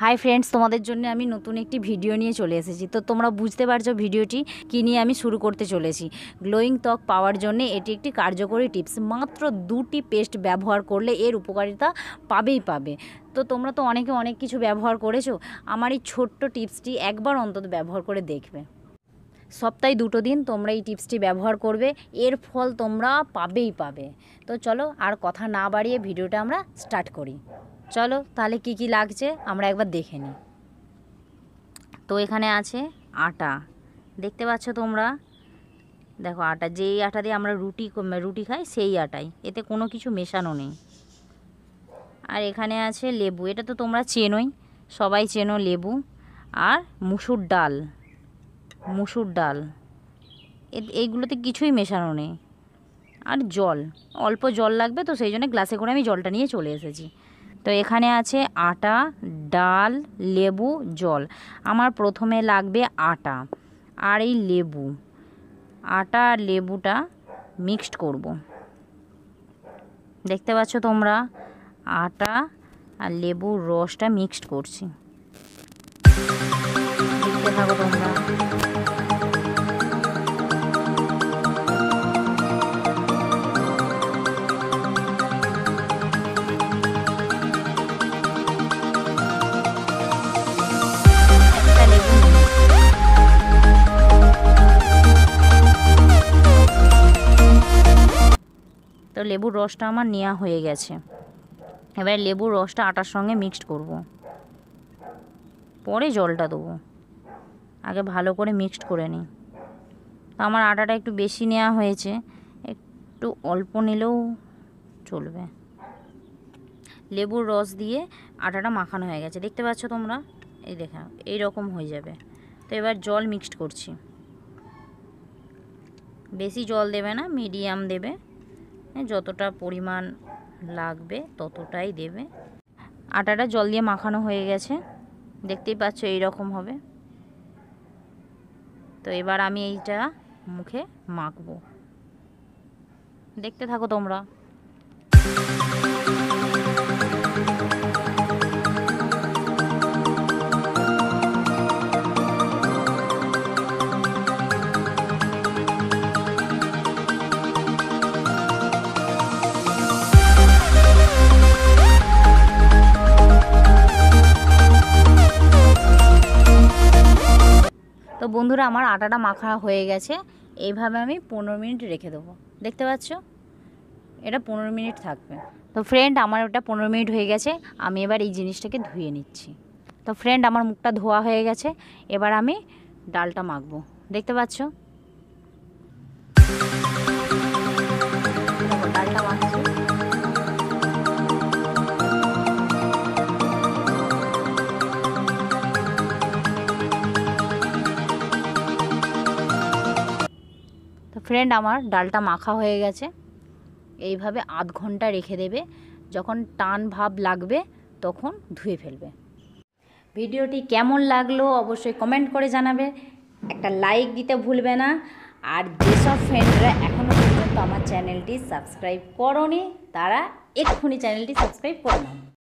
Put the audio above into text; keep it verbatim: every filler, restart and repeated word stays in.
Hi friends, তোমাদের জন্য আমি নতুন একটি ভিডিও নিয়ে চলে এসেছি। তো তোমরা বুঝতে পারছো ভিডিওটি কী নিয়ে আমি শুরু করতে চলেছি। গ্লোয়িং ত্বক পাওয়ার জন্য এটি একটি কার্যকরী টিপস। মাত্র দুটি পেস্ট ব্যবহার করলে এর উপকারিতা পাবেই পাবে। তো তোমরা তো অনেকে অনেক কিছু ব্যবহার করেছো, আমার এই ছোট্ট টিপসটি একবার অন্তত ব্যবহার করে দেখবে। সপ্তাহে দুটো দিন তোমরা এই টিপসটি ব্যবহার করবে, এর ফল তোমরা পাবেই পাবে। তো চলো আর কথা না বাড়িয়ে ভিডিওটা আমরা স্টার্ট করি। চলো তাহলে কি কি লাগছে আমরা একবার দেখে নিই। তো এখানে আছে আটা, দেখতে পাচ্ছ তোমরা, দেখো আটা, যেই আটা দিয়ে আমরা রুটি রুটি খাই সেই আটাই, এতে কোনো কিছু মেশানো নেই। আর এখানে আছে লেবু, এটা তো তোমরা চেনোই, সবাই চেনো লেবু। আর মুসুর ডাল, মুসুর ডাল এইগুলোতে কিছুই মেশানো নেই। আর জল, অল্প জল লাগবে, তো সেই জন্য গ্লাসে করে আমি জলটা নিয়ে চলে এসেছি। তো এখানে আছে আটা, ডাল, লেবু, জল। আমার প্রথমে লাগবে আটা আর এই লেবু। আটা আর লেবুটা মিক্সড করব। দেখতে পাচ্ছ তোমরা, আটা আর লেবুর রসটা মিক্সড করছি। দেখতে থাকো তোমরা। তো লেবুর রসটা আমার নেওয়া হয়ে গেছে। এবার লেবুর রসটা আটার সঙ্গে মিক্সড করব, পরে জলটা দেবো। আগে ভালো করে মিক্সড করে নিই। তো আমার আটাটা একটু বেশি নেওয়া হয়েছে, একটু অল্প নিলেও চলবে। লেবুর রস দিয়ে আটাটা মাখানো হয়ে গেছে, দেখতে পাচ্ছ তোমরা, এই দেখা এই রকম হয়ে যাবে। তো এবার জল মিক্সড করছি। বেশি জল দেবে না, মিডিয়াম দেবে, যতটা পরিমাণ লাগবে ততটাই দেবে। আটাটা জল দিয়ে মাখানো হয়ে গেছে, দেখতেই পাচ্ছ এই রকম হবে। তো এবার আমি এইটা মুখে মাখবো, দেখতে থাকো তোমরা। তো বন্ধুরা, আমার আটাটা মাখা হয়ে গেছে। এইভাবে আমি পনেরো মিনিট রেখে দেবো, দেখতে পাচ্ছ এটা পনেরো মিনিট থাকবে। তো ফ্রেন্ড, আমার ওটা পনেরো মিনিট হয়ে গেছে, আমি এবার এই জিনিসটাকে ধুয়ে নিচ্ছি। তো ফ্রেন্ড, আমার মুখটা ধোয়া হয়ে গেছে, এবার আমি ডালটা মাখবো, দেখতে পাচ্ছ ডালটা মাখছি। তো ফ্রেন্ড, আমার ডালটা মাখা হয়ে গেছে। এইভাবে আধ ঘন্টা রেখে দেবে, যখন টান ভাব লাগবে তখন ধুয়ে ফেলবে। ভিডিওটি কেমন লাগলো অবশ্যই কমেন্ট করে জানাবে, একটা লাইক দিতে ভুলবে না। আর যেসব ফ্রেন্ডরা এখনও পর্যন্ত আমার চ্যানেলটি সাবস্ক্রাইব করোনি তারা এক্ষুনি চ্যানেলটি সাবস্ক্রাইব করে নাও।